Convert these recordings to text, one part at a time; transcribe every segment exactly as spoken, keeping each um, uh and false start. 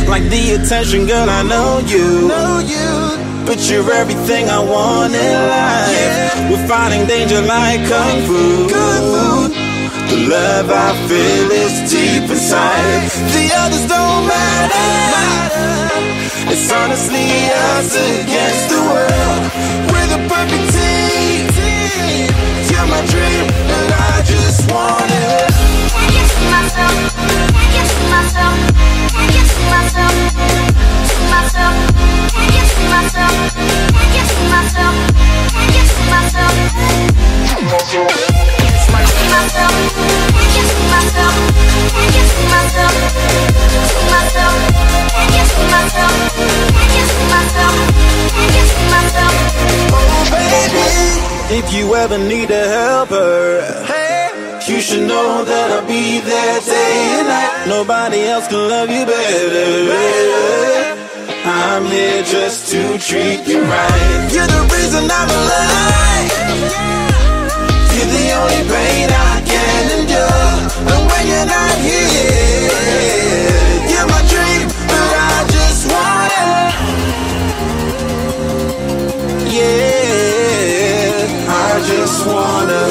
like the attention, girl, I know you. Know you. But you're everything I want in life. Yeah. We're fighting danger like kung fu. Kung fu. The love I feel is deep inside. The others don't matter. It's honestly us against the world. We're the perfect team. You're my dream, and I just want it. I can see myself. I can see myself. I can see myself. See myself. I can see myself. I can see myself. I can see myself. See myself. I can see myself. I can see myself. I can see myself. See myself. I can see myself. I can see myself. I can see myself. Oh baby, if you ever need a helper, hey, you should know that I'll be there day and night. Nobody else can love you better. I'm here just to treat you right. You're the reason I'm alive. You're the only pain I can endure. And when you're not here, you're my dream, but I just want it. Yeah, I just wanna.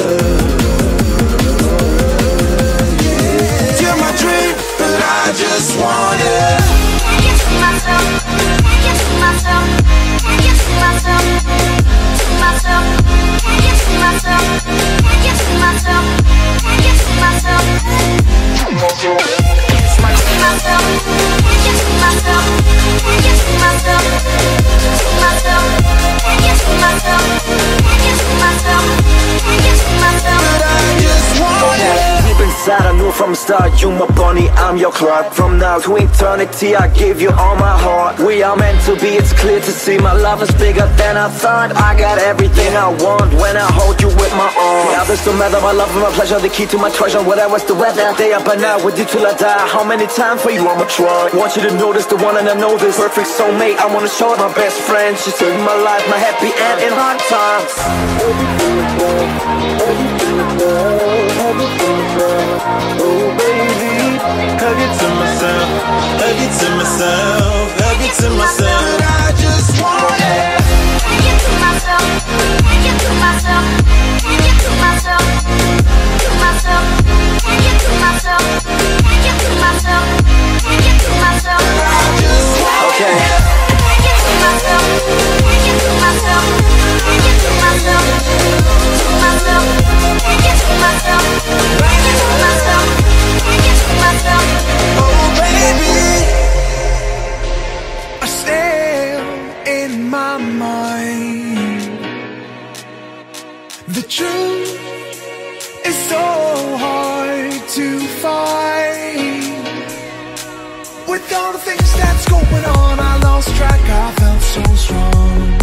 Yeah, you're my dream, but I just want it. I can see myself. I can see myself. I can see myself. See myself. I can see myself. I can see myself. I can see myself. See myself. I can see myself. I can see myself. I can see myself. See myself. I can see myself. I can see myself. I can see myself. But I just want it. Deep inside, I knew from the start, you my bunny, I'm your Clark. From now to eternity, I give you all my heart. We are meant to be, it's clear to see. My love is bigger than I thought. I got everything I want when I hold you with my arms. The others don't matter, my love and my pleasure, the key to my treasure. Whatever's the weather, day up and out with you till I die. How many times for you I'ma try? Want you to notice the one and I know this perfect soulmate. I wanna show it my best friend. She saved my life, my happy end in hard times. Oh baby, hug it to myself, hug it to myself, hug it to myself. I just want it. Hug it to myself, hug it to myself, hug it to myself, to myself, hug it to myself, hug it to myself, hug it to myself. I just want it. Hug it to myself, hug it to myself, hug it to myself, to myself, hug it to myself, hug it to myself, hug it to myself. Oh baby, I still in my mind. The truth is so hard to find. With all the things that's going on, I lost track, I felt so strong.